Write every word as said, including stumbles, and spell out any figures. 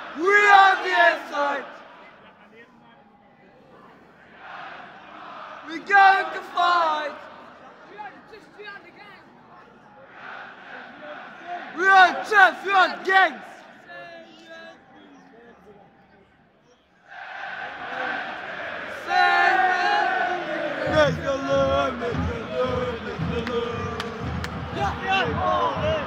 We are the inside. We're going to fight. We are champion gangs. Make the Lord, make the Lord, make the Lord. Yeah, yeah.